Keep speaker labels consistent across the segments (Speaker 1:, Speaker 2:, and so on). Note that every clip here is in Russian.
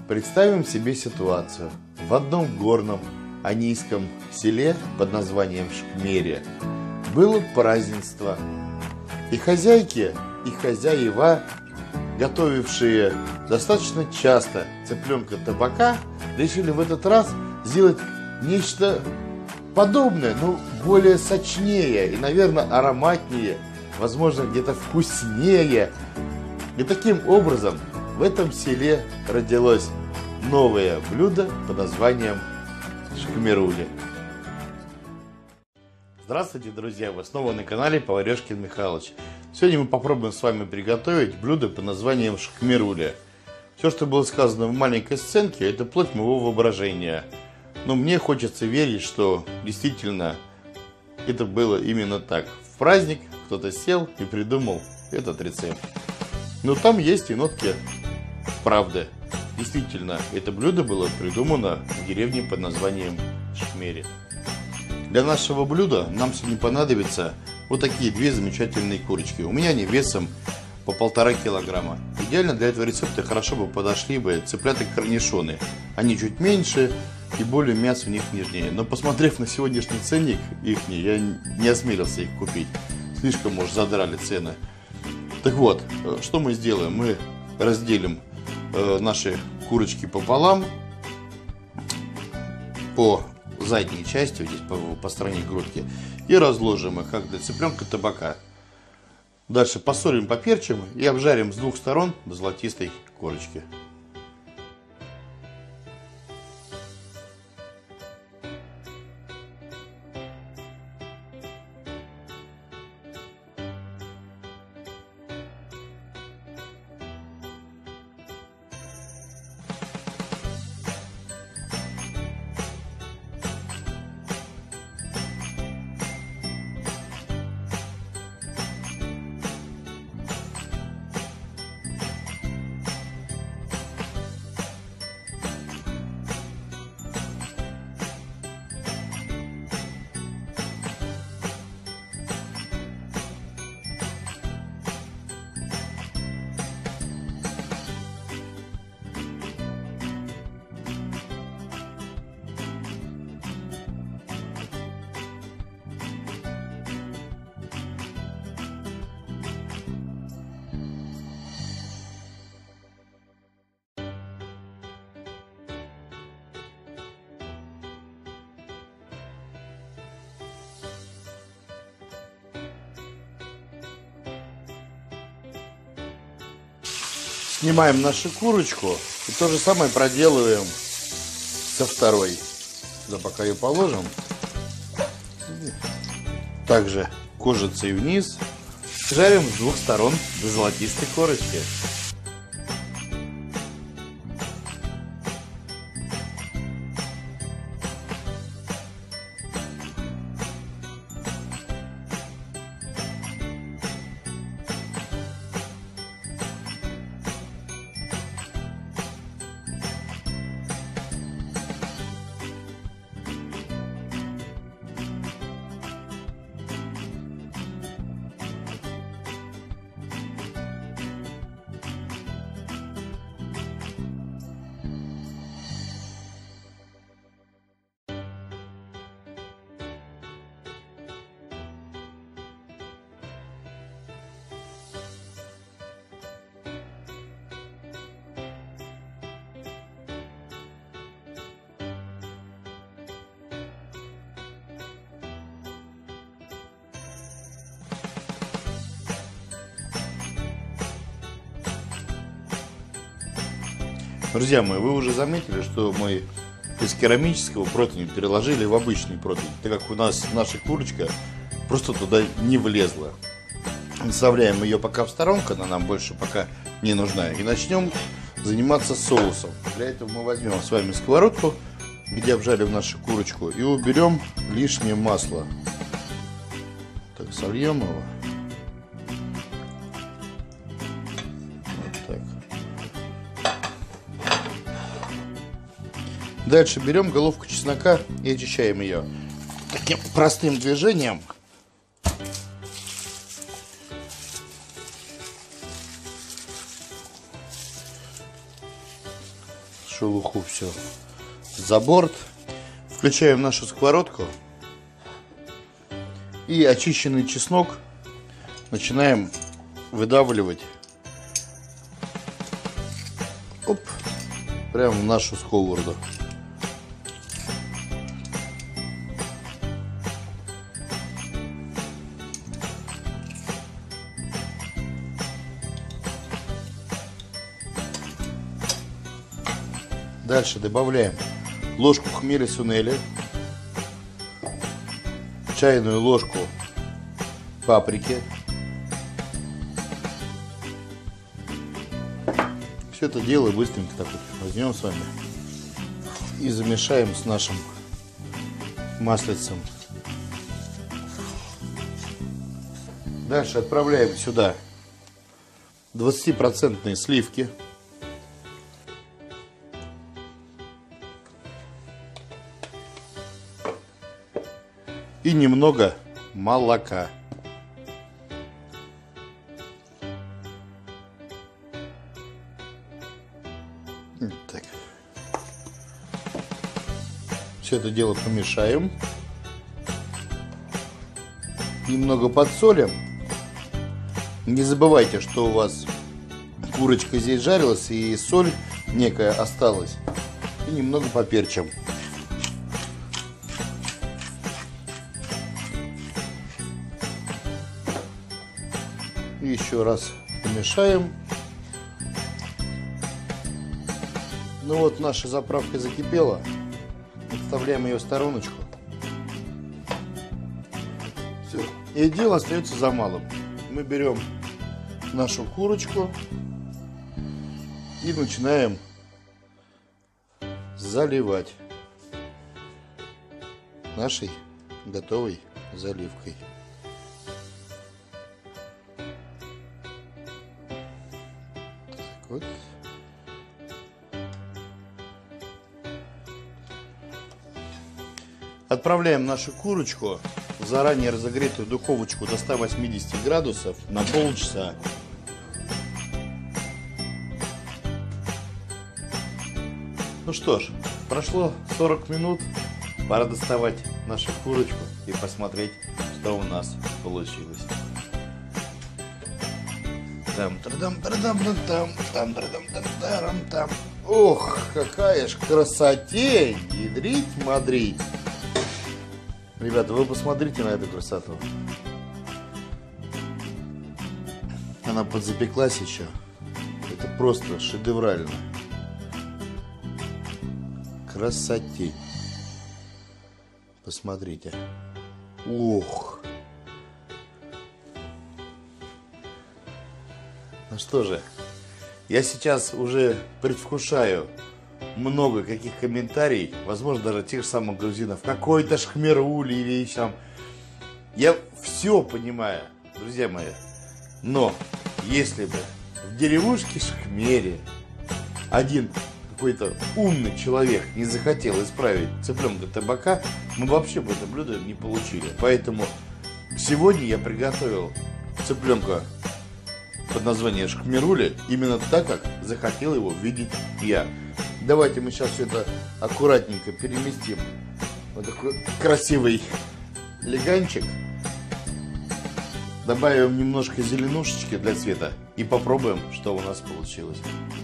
Speaker 1: Представим себе ситуацию. В одном горном анийском селе под названием Шкмере было празднество. И хозяйки, и хозяева, готовившие достаточно часто цыпленка табака, решили в этот раз сделать нечто подобное, но более сочнее и, наверное, ароматнее, возможно, где-то вкуснее. И таким образом в этом селе родилось новое блюдо под названием шкмерули. Здравствуйте, друзья! Вы снова на канале Поварешкин Михалыч. Сегодня мы попробуем с вами приготовить блюдо под названием шкмерули. Все, что было сказано в маленькой сценке, это плод моего воображения. Но мне хочется верить, что действительно это было именно так. В праздник кто-то сел и придумал этот рецепт. Но там есть и нотки правды. Действительно, это блюдо было придумано в деревне под названием Шкмере. Для нашего блюда нам сегодня понадобятся вот такие две замечательные курочки. У меня они весом по 1,5 килограмма. Идеально для этого рецепта хорошо бы подошли бы цыплята-корнишоны. Они чуть меньше и более мясо в них нежнее. Но посмотрев на сегодняшний ценник их, я не осмелился их купить. Слишком, может, задрали цены. Так вот, что мы сделаем? Мы разделим наши курочки пополам по задней части, вот здесь по стороне грудки, и разложим их, как для цыпленка табака. Дальше посолим, поперчим и обжарим с двух сторон до золотистой корочки. Снимаем нашу курочку и то же самое проделываем со второй. Сюда пока ее положим. Также кожицей вниз. Жарим с двух сторон до золотистой корочки. Друзья мои, вы уже заметили, что мы из керамического противня переложили в обычный противень, так как у нас наша курочка просто туда не влезла. Оставляем ее пока в сторонку, она нам больше пока не нужна. И начнем заниматься соусом. Для этого мы возьмем с вами сковородку, где обжарим нашу курочку, и уберем лишнее масло. Так, сольем его. Вот так. Дальше берем головку чеснока и очищаем ее таким простым движением. шелуху все за борт. Включаем нашу сковородку. И очищенный чеснок начинаем выдавливать. Оп, прямо в нашу сковороду. Дальше добавляем ложку хмеля сунели, чайную ложку паприки. Все это дело быстренько так вот возьмем с вами и замешаем с нашим маслицем. Дальше отправляем сюда 20% сливки. И немного молока. Так. Все это дело помешаем. Немного подсолим. Не забывайте, что у вас курочка здесь жарилась и соль некая осталась. И немного поперчим. И еще раз помешаем. Ну вот, наша заправка закипела. Отставляем ее в стороночку. Все. И дело остается за малым. Мы берем нашу курочку и начинаем заливать нашей готовой заливкой. Вот. Отправляем нашу курочку в заранее разогретую духовочку до 180 градусов на полчаса. Ну что ж, прошло 40 минут. Пора доставать нашу курочку и посмотреть, что у нас получилось. Там. Ох, какая ж красотень! Ядрить-мадрить! Ребята, вы посмотрите на эту красоту. Она подзапеклась еще. Это просто шедеврально. Красотень. Посмотрите. Ох. Ну что же, я сейчас уже предвкушаю много каких комментариев, возможно, даже тех же самых грузинов. Какой-то шхмерули или там. Я все понимаю, друзья мои. Но если бы в деревушке Шхмере один какой-то умный человек не захотел исправить цыпленка табака, мы вообще бы это блюдо не получили. Поэтому сегодня я приготовил цыпленка под названием шхмерули именно так, как захотел его видеть я. Давайте мы сейчас все это аккуратненько переместим в вот такой красивый леганчик. Добавим немножко зеленушечки для цвета и попробуем, что у нас получилось.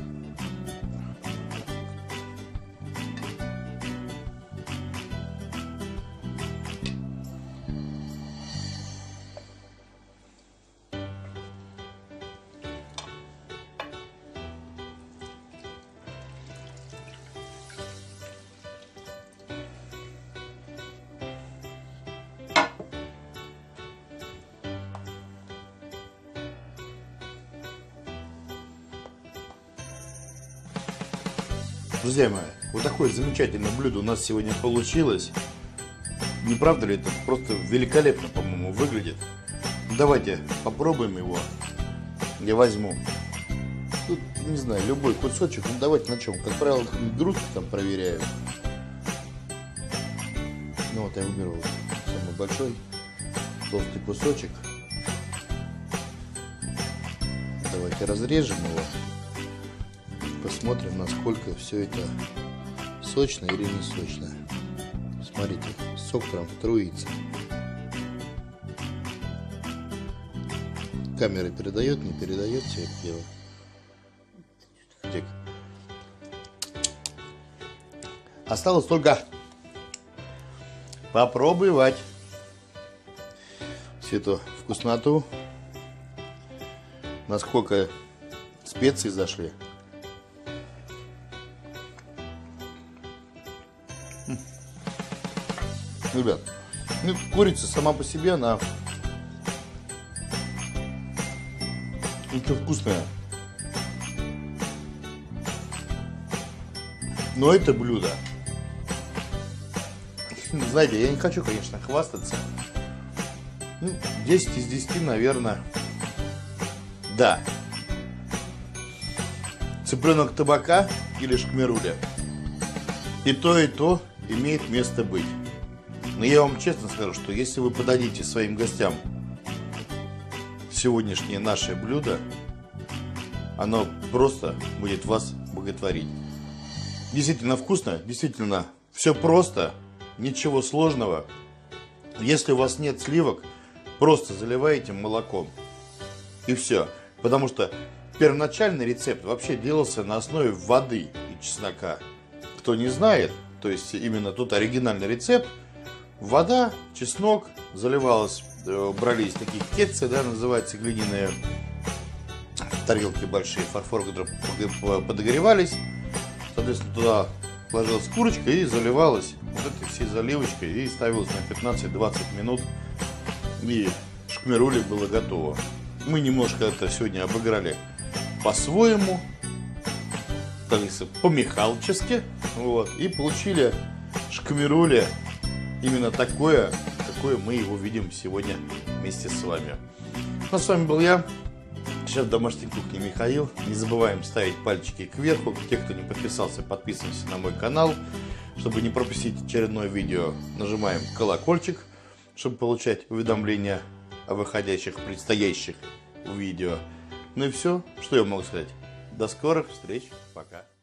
Speaker 1: Друзья мои, вот такое замечательное блюдо у нас сегодня получилось. Не правда ли это просто великолепно, по-моему, выглядит? Давайте попробуем его. Я возьму, тут, не знаю, любой кусочек. Ну давайте на чем? Как правило, грудки там проверяю. Ну вот я выберу самый большой толстый кусочек. Давайте разрежем его посмотрим, насколько все это сочно или не сочно. Смотрите, сок прям струится. Камера передает, не передает все это дело. Осталось только попробовать всю эту вкусноту, насколько специи зашли. Ребят, ну, курица сама по себе, она очень вкусная. Но это блюдо, знаете, я не хочу, конечно, хвастаться. 10 из 10, наверное. Да. Цыпленок табака или шкмеруля. И то имеет место быть. Но я вам честно скажу, что если вы подадите своим гостям сегодняшнее наше блюдо, оно просто будет вас боготворить. Действительно вкусно, действительно все просто, ничего сложного. Если у вас нет сливок, просто заливаете молоком. И все. Потому что первоначальный рецепт вообще делался на основе воды и чеснока. Кто не знает, то есть именно тот оригинальный рецепт, вода, чеснок, заливалось, брались такие кетцы, да, называются, глиняные тарелки большие, фарфор, которые подогревались. Соответственно, туда ложилась курочка и заливалась вот этой всей заливочкой и ставилась на 15-20 минут. И шкмерули было готово. Мы немножко это сегодня обыграли по-своему, как говорится, по-михалчески. Вот, и получили шкмерули именно такое, какое мы его видим сегодня вместе с вами. Ну, а с вами был я, шеф домашней кухни Михаил. Не забываем ставить пальчики кверху. Те, кто не подписался, подписывайтесь на мой канал. Чтобы не пропустить очередное видео, нажимаем колокольчик, чтобы получать уведомления о выходящих, предстоящих видео. Ну и все, что я могу сказать. До скорых встреч, пока.